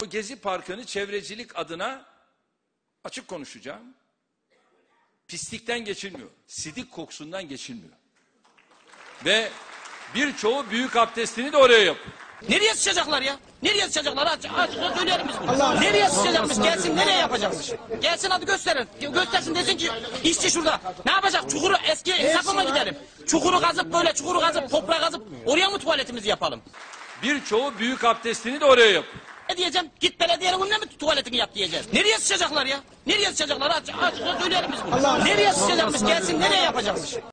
Gezi Parkı'nı çevrecilik adına açık konuşacağım. Pislikten geçilmiyor. Sidik kokusundan geçilmiyor. Ve birçoğu büyük abdestini de oraya yapıyor. Nereye sıçacaklar ya? Nereye sıçacaklar? Açıkça söyleyelim biz bunu. Nereye sıçacakmış? Gelsin nereye yapacakmış? Gelsin hadi gösterin. Göstersin desin ki işçi şurada. Ne yapacak? Çukuru eski hesaba mı gidelim? Çukuru kazıp böyle çukuru kazıp toprağı kazıp oraya mı tuvaletimizi yapalım? Birçoğu büyük abdestini de oraya yapıyor. Ne diyeceğim? Git belediyenin önüne mi tuvaletini yap diyeceğiz? Nereye sıçacaklar ya? Nereye sıçacaklar? Açıkça söyleyelim biz bunu. Nereye sıçacakmış? Gelsin nereye yapacakmış?